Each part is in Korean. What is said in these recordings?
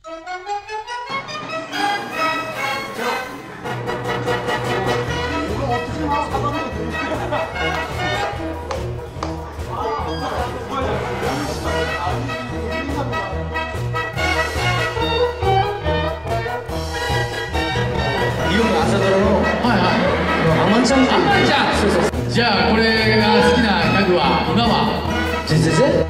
イオンの朝ドラの、はいはい、アマンちゃんっていう。アマンちゃん、そうそう。じゃあこれが好きなギャグは今は全然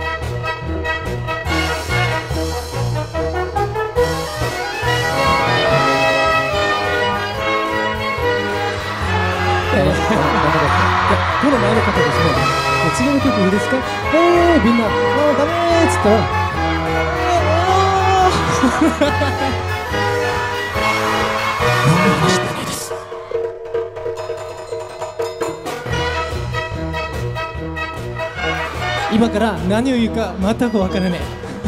この前の方ですね、次の曲いいですか？みんな、ダメーっつったら、何も話してないです。今から何を言うか全く分からない。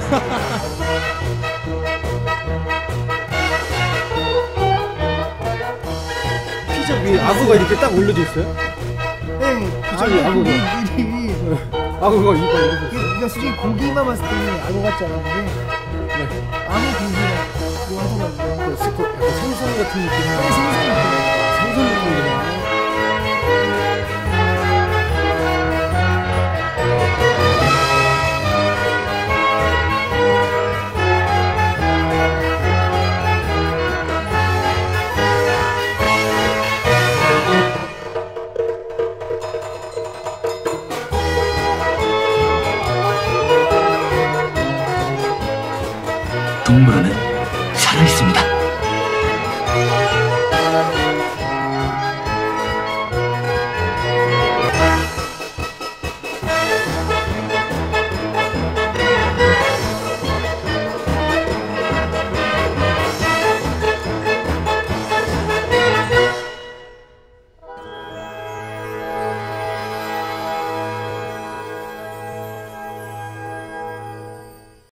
피자 위에 악어가 이렇게 딱 올려져 있어요? 네. 피자 위에 악어가. 악어가 이거 이렇게. 그러니까 솔직히 고기만 봤을 때는 악어 같지 않았는데 네. 악어 고기랑 요하더라고요. 생선 같은 느낌. 네, 생선 같은 생선 느낌이네. 동물원은